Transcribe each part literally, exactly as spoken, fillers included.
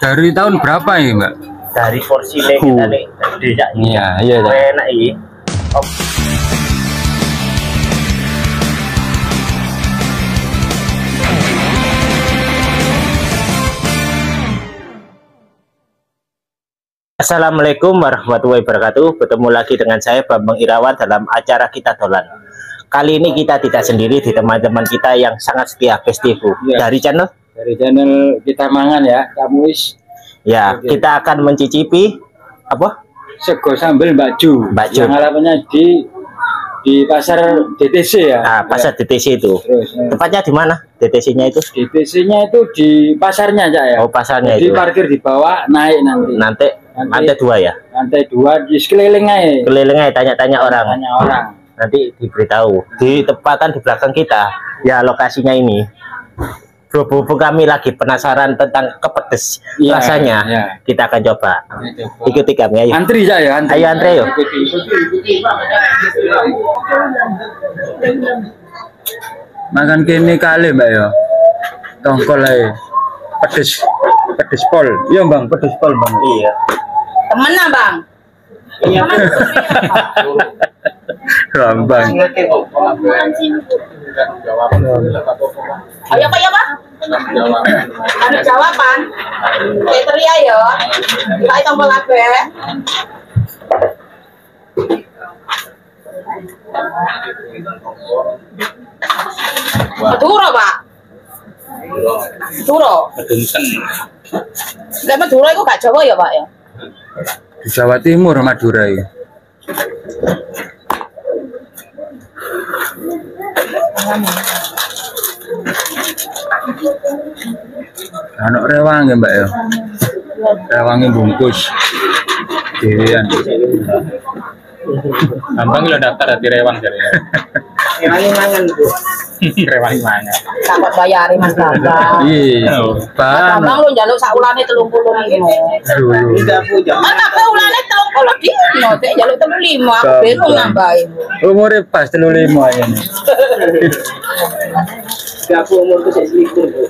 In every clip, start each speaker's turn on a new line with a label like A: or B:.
A: Dari tahun berapa ya, Mbak?
B: Dari porsi kita nih, tidak
A: Iya, iya.
B: enak ini. Oh. Assalamualaikum warahmatullahi wabarakatuh. Bertemu lagi dengan saya Bambang Irawan dalam acara Kita Dolan. Kali ini kita tidak sendiri, di teman-teman kita yang sangat setia, Bestivu. Ya. Dari channel?
A: Dari channel Kita Mangan ya, Kamu Is.
B: Ya, oke. Kita akan mencicipi apa?
A: Sego sambal Mbakju.
B: Mbakju.
A: Yang harapannya di di pasar D T C ya.
B: Ah, pasar ya. D T C itu. Terus, ya. Tepatnya di mana? D T C-nya itu?
A: D T C-nya itu di pasarnya aja ya.
B: Oh, pasarnya
A: Jadi
B: itu.
A: Parkir di bawah, naik nanti.
B: Nanti, nanti lantai dua ya.
A: Lantai dua di sekeliling aja.
B: Keliling aja, tanya-tanya orang.
A: Tanya orang.
B: Nanti diberitahu. Di tempatan di belakang kita, ya lokasinya ini. Bro-bro kami lagi penasaran tentang kepedes ya, rasanya. Ya. Kita akan coba. Ya, coba. Ikuti kami ayo.
A: Antri ya, ya antri.
B: Ayo antri yuk.
A: Makan kini kali Mbak ya. Tongkol aja. Pedes. Pedes pol. Iya Bang, pedes pol Bang.
B: Iya. Temen lah Bang. Iya.
A: Rambang.
C: Ayo Pak ya Pak. Ada jawaban. Petri ayo. Kita tombol abe. Madura Pak. Madura.
B: Medunten.
C: Lah Madura itu gak Jawa ya Pak ya?
A: Di Jawa Timur Madura ya. Anak rewang ya Mbak ya. Rewangnya bungkus. Dewean.
D: Gampang lo daftar dari rewang dari.
B: Rewangi mangan Bu.
D: Rewangi mangan.
C: Takut bayari Mas Bambang.
A: Iya.
C: Bang. Bambang lu njaluk sak ulane telung puluh dino.
A: Aduh.
B: Tidak punya.
C: Ah tapi ulane telung puluh dino, dek njaluk telung lima, aku bingung nambahi.
A: Umure pas telu lima ya.
B: Gak aku umurku sik selikur Bu.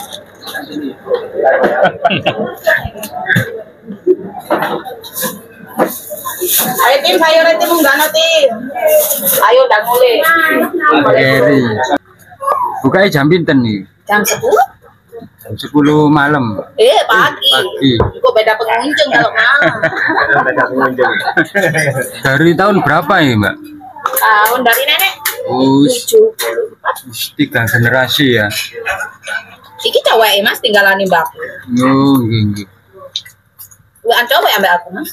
C: Ayo tim sayur tim munggah tim. Ayo udah mulai.
A: Eri. Bukanya jam pinten nih?
C: Jam sepuluh.
A: Jam sepuluh malam.
C: Eh pagi.
A: Pagi.
C: Kok beda pengunjung kalau malam.
B: Beda pengunjung.
A: Dari tahun berapa ya Mbak?
C: Tahun dari nenek.
A: Oh,
C: tujuh puluh empat.
A: Tiga generasi ya.
C: Iki cewek Mas tinggalan Mbak.
A: Oh, nggih.
C: Bukan cowok ambil aku Mas.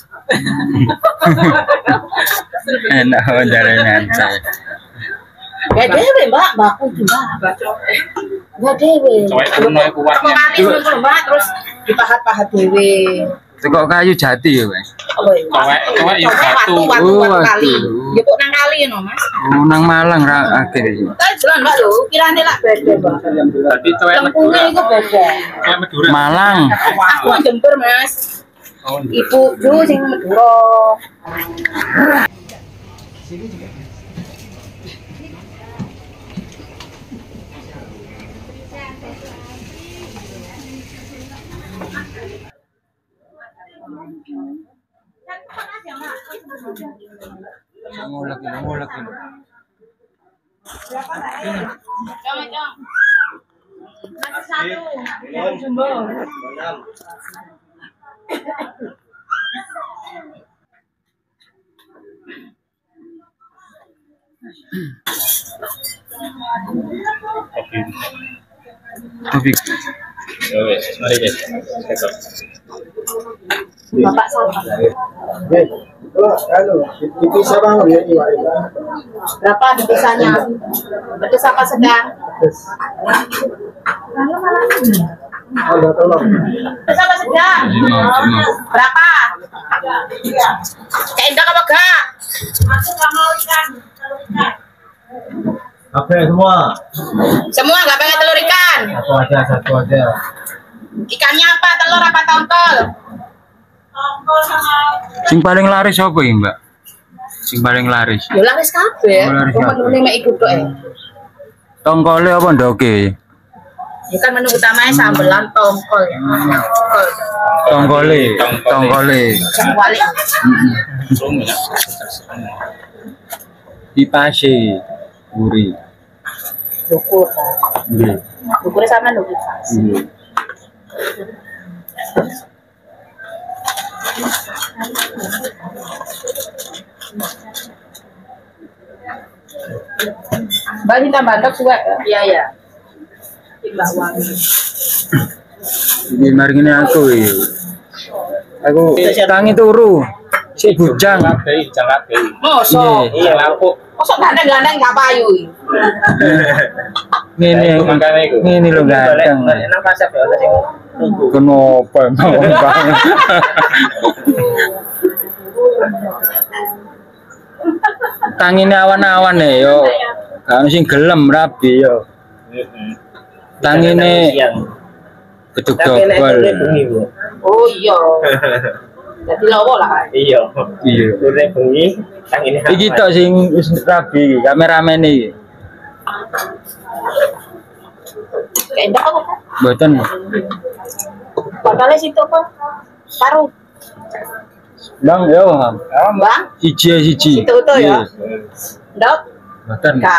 A: Enak wajarnya nyantai.
C: Gak dewe Mbak, mbakku Mbak. Gak dewe.
D: Cowok itu mau kuatnya.
C: Kemarin Mbak terus dipahat-pahat dewe.
A: Kok kayu jati ya Mas?
D: Cowok cowok yang batu.
C: Watu watu kali.
A: Oh,
C: Jepuk nang kali no Mas.
A: Oh, nang Malang ra akhir.
C: Kan jalan Mbak lho, kirane lak beda Mbak.
D: Tadi cowok
C: Lempungnya
D: Madura.
C: itu beda.
D: Cowok Madura.
A: Malang.
C: Aku Jember Mas.
D: Oh,
C: Ibu Ju sing Madura.
A: Ngulek ini, ngulek ini. Tapi
D: wes, mari guys.
C: Bapak sama.
B: Dipisah bangun ya ini.
C: Berapa dipisahnya? Pedes apa sedang?
B: Ada tolong.
C: Pedes apa sedang? Berapa? Cendek apa gak? Aku gak mau ikan.
B: Apa semua?
C: Semua gak pengen telur ikan?
B: Satu aja, satu aja.
C: Ikannya apa? Telur apa tongkol? Tongkol sama.
A: sing paling laris apa ya Mbak? Sing paling laris.
C: Ya laris kabeh.
A: Oh, laris
C: Cuma
A: kabeh.
C: menune mek iku tok.
A: Tongkole apa ndoke?
C: Ini kan menu utamanya sambelan tongkol ya. Tongkol.
A: Tongkole, tongkole.
C: Balik.
A: Dipase guri.
C: Dukur.
A: Nggih.
C: Dukurnya sama dukur.
A: Nggih.
C: Balik tambah dok suwe. Iya ya. Timbang wangi.
A: Iki mari ngene aku iki. Aku tangi turu. Si bujang.
D: Kabeh, jangan kabeh.
C: Mosok.
A: Iya.
D: Iya, lampu.
C: Mosok gandeng-gandeng gak payu.
A: Ngene
D: Makane iku.
A: ngene lho ganteng.
B: Nang pasar ya ono sing tunggu.
A: Kenapa emang bang? Tangine awan-awan nih yo. Gak sing gelem rabi yo. Tangine gedug dobel.
C: Oh iya. Jadi lawa lah.
B: Iya.
A: Iya.
B: Sore bengi tang ini.
A: Iki tok sing wis rabi kameramen iki.
C: Kayak enggak apa kan?
A: Mboten.
C: Padahal situ apa? Paru.
A: Bang yo.
C: Bang,
A: Siji siji.
C: situ tuh ya. Dok,
A: Mboten.
C: Kak.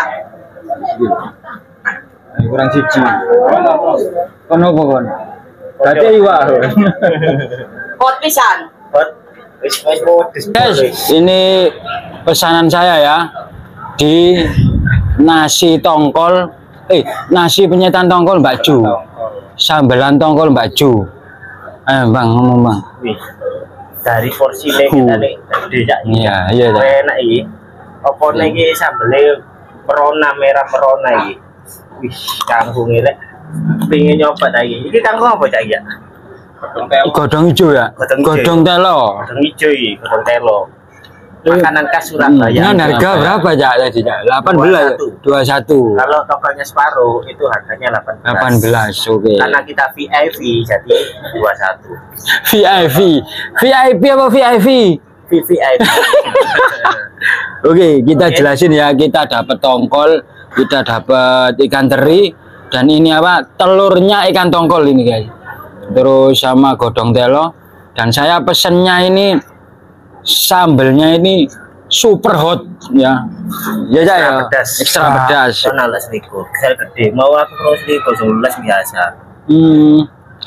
A: Kurang siji. Kono apa kon? Dadi iwak.
C: Hot pisan.
B: Hot. Wis wis modus.
A: Guys, ini pesanan saya ya di nasi tongkol, eh nasi penyetan tongkol Mbak Ju, sambelan tongkol Mbak Ju. Eh bang ngomong bang.
B: Wih. Dari porsi nek kita nek gede sak.
A: Iya iya. Cak.
B: Enak iki. Apa nek iki sambele merona merah merona iki. Wih, kangkung lek pengen nyoba ta iki. Iki kangkung apa cak ya?
A: Godong hijau ya.
B: Godong hijau.
A: Godong telo.
B: Godong hijau iki, godong telo. Makanan khas Surabaya.
A: Nah, harga berapa cak tadi cak? Delapan belas. Dua satu.
B: Kalau tokonya separuh itu harganya delapan belas.
A: Delapan belas. Oke.
B: Karena kita V I P jadi dua satu.
A: V I P. V I P apa V I P?
B: V V I P.
A: Oke, kita
B: Oke.
A: jelasin ya. Kita dapat tongkol, kita dapat ikan teri, dan ini apa? Telurnya ikan tongkol ini guys. Terus sama godong telo, dan saya pesennya ini sambelnya ini super hot ya. Ya ya. ya.
B: Pedas.
A: Ekstra pedas.
B: Soalnya alas likur. Saya gede. Mau aku terus likur sebelas biasa.
A: Hmm.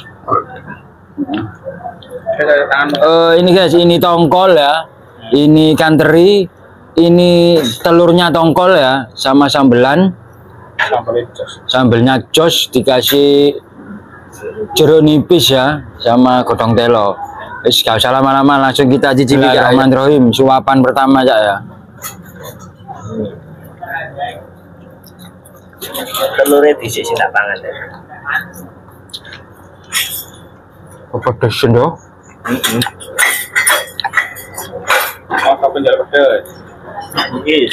D: Tangan
A: Eh, ini guys, ini tongkol ya. Ini ikan teri, ini telurnya tongkol ya, sama sambelan.
D: sampai jos.
A: Sambelnya jos, dikasih jeruk nipis ya, sama godong telo. Wis gak usah lama-lama, langsung kita cicipi ya. Bismillahirrahmanirrahim. Suapan pertama Cak ya.
B: Telurnya di sisi lapangan deh.
A: Apa desen do?
D: Oh, kau penjara pedes.
B: Yes.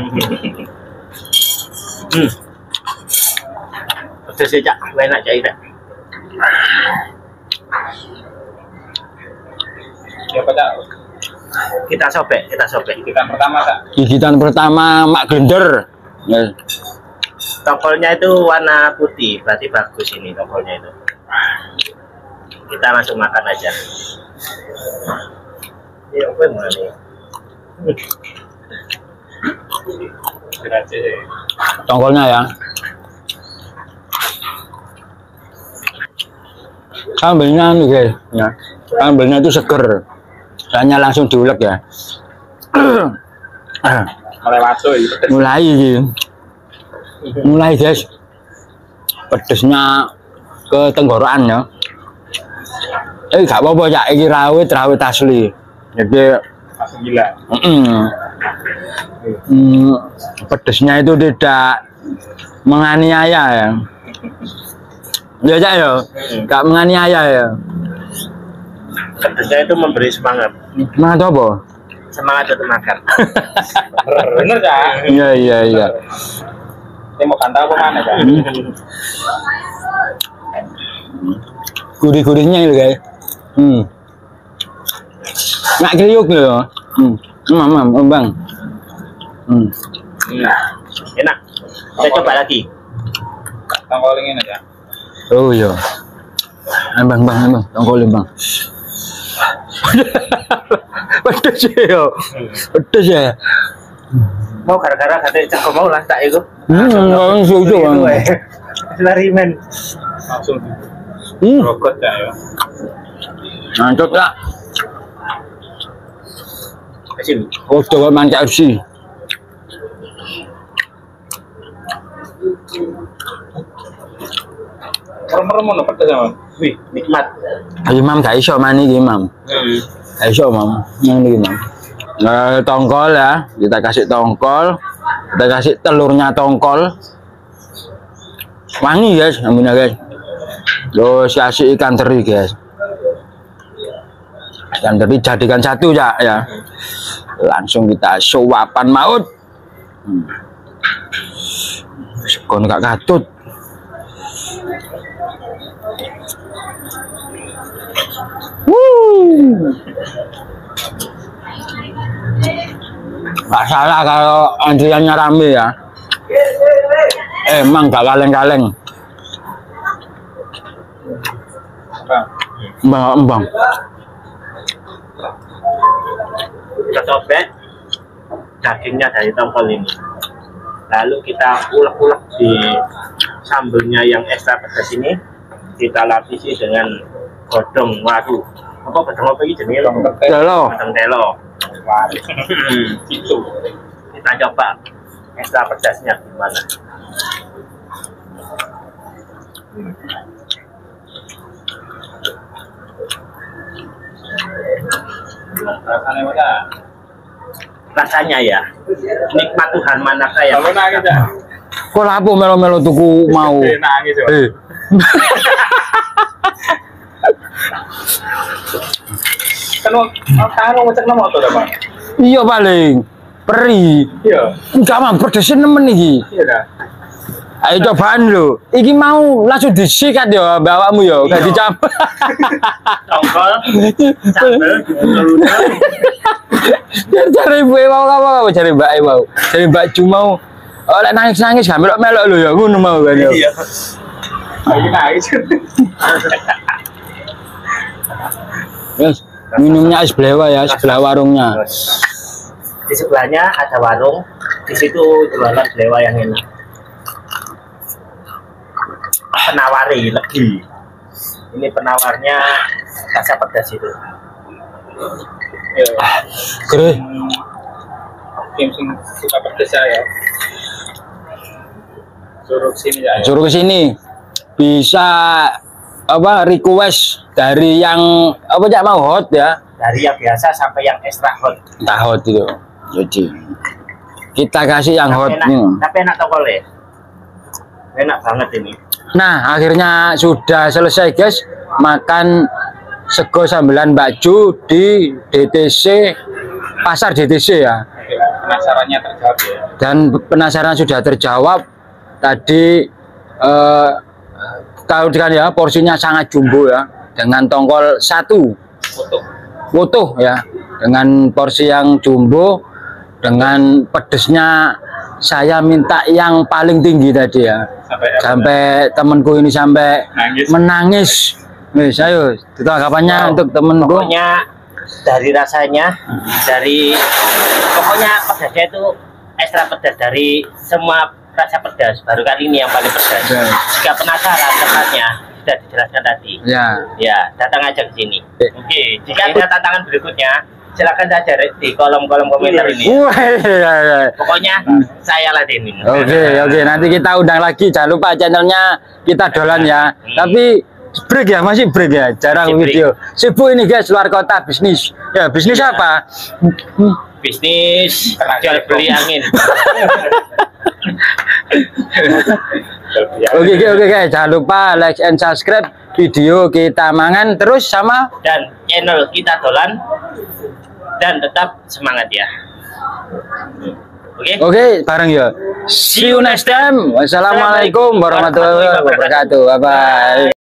B: Hmm. Pedes sih cak, enak cak ini.
D: Ya pada
B: Kita sobek, kita sobek.
D: kita pertama tak.
A: Gigitan pertama Mak Glender. Ya.
B: Tongkolnya itu warna putih, berarti bagus ini tongkolnya itu. Kita langsung makan aja. Ya, apa yang mana nih?
D: Gratis.
A: Tongkolnya ya. Sambelnya nih guys, ya. Sambelnya itu seger. Soalnya langsung diulek ya.
D: Mulai masuk ini pedes.
A: Mulai gitu. Mulai guys. Pedesnya ke tenggorokan ya. Eh gak apa-apa ya, ini rawit rawit asli. Jadi
D: Langsung gila.
A: mm, mm, pedesnya itu tidak menganiaya ya. Ya Cak ya, gak menganiaya ya.
B: Pedesnya itu memberi semangat.
A: Nah, itu apa?
B: Semangat untuk makan.
D: Bener kan?
A: Iya iya iya.
D: Ini mau kantau apa mana kan?
A: Gurih-gurihnya itu guys. Hmm. Nggak kriuk loh. Hmm. Mam, mam, bang. Hmm.
B: Enak. Kita coba lagi.
D: Tongkol ini aja.
A: Oh iya. Eh, bang, bang, bang, tongkol bang. Pedes ya, pedes ya.
B: Mau gara-gara katanya cakap mau lah tak itu.
A: Hmm, langsung itu bang.
B: Lari men.
D: Langsung
A: Hmm,
D: rogot ya ya.
A: mantap lah.
B: Kasih.
A: Oh, coba mantap sih.
D: Merem-merem ono pedes sama.
B: Wih, nikmat.
A: Imam gak iso mani iki, Imam. Gak iso, Mam. Yang ini, Imam. Nah, tongkol ya, kita kasih tongkol, kita kasih telurnya tongkol. Wangi guys, namanya guys. Terus kasih ikan teri guys. Ikan teri jadikan satu ya, ya. Langsung kita suapan maut. Hmm. Sekon gak katut. Wuh. Gak salah kalau antriannya rame ya. Emang gak kaleng-kaleng. Embang-embang.
B: Kita sobek dagingnya dari tongkol ini. Lalu kita ulek-ulek di sambelnya yang ekstra pedas ini. Kita lapisi dengan godong waru. Apa godong apa ini jenis?
A: Telo.
B: Godong telo. Itu. Kita coba ekstra pedasnya gimana.
D: Rasanya mana?
B: Rasanya ya nikmat Tuhan manakah ya.
D: Kalau nangis ya.
A: Kok lapo melo-melo tuku mau.
D: Nangis ya.
A: Eh.
D: Kan karo ngecek nomor motor apa?
A: Iya paling peri.
D: Iya.
A: Enggak mah pedesin nemen iki.
D: Iya dah.
A: Ayo cobaan lho. Iki mau langsung disikat ya bawakmu ya, gak dicampur.
B: Tongkol, sambel,
A: Cari ibu mau apa apa cari mbak mau. Cari mbak Ju mau. Oh lek nangis-nangis gak melok-melok lho ya ngono mau kan ya.
B: Iya.
D: Lagi nangis.
A: Yes. Minumnya es blewa ya, sebelah warungnya.
B: Di sebelahnya ada warung, di situ jualan blewa yang enak. Penawari lebih. Ini penawarnya rasa pedas itu.
D: Iya.
A: Kere.
D: Tim sing suka pedes ya. Suruh sini ya.
A: Suruh ke sini. Bisa apa request dari yang apa jak mau hot ya.
B: Dari yang biasa sampai yang ekstra hot.
A: Entah hot itu. Jadi kita kasih yang hot
B: Enak,
A: nih.
B: tapi enak tongkol ya. Enak banget ini.
A: Nah, akhirnya sudah selesai guys makan sego sambelan Mbak Ju di D T C Pasar D T C ya.
D: Penasarannya terjawab ya.
A: Dan penasaran sudah terjawab. Tadi eh, tahu kan ya porsinya sangat jumbo ya dengan tongkol satu
D: Utuh.
A: utuh ya dengan porsi yang jumbo dengan pedesnya saya minta yang paling tinggi tadi ya.
D: Sampai
A: Sampai temanku ini sampai
D: Nangis.
A: menangis. Wis ayo itu tanggapannya
B: Wow.
A: untuk temenku.
B: Pokoknya dari rasanya, dari pokoknya pedasnya itu ekstra pedas dari semua rasa pedas. Baru kali ini yang paling pedas.
A: Ya.
B: Jika penasaran tempatnya sudah dijelaskan tadi.
A: Ya.
B: Ya, datang aja ke sini.
A: Eh.
B: Oke, jika ada tantangan berikutnya, silakan saja di kolom-kolom komentar ini.
A: Wah, iya, iya.
B: Pokoknya saya ladenin.
A: Oke, oke. Nanti kita undang lagi. Jangan lupa channelnya kita dolan ya.
B: Hmm.
A: Tapi break ya, masih break ya. Jarang
B: Masih break.
A: video. Sibuk ini guys, luar kota bisnis. Ya, bisnis
B: Iya.
A: apa?
B: Bisnis jual beli angin.
A: Oke, oke, oke guys. Jangan lupa like and subscribe video kita mangan terus sama
B: Dan channel kita dolan dan tetap semangat ya. Oke.
A: oke, bareng ya. See you next time. Wassalamualaikum warahmatullahi wabarakatuh. Bye bye.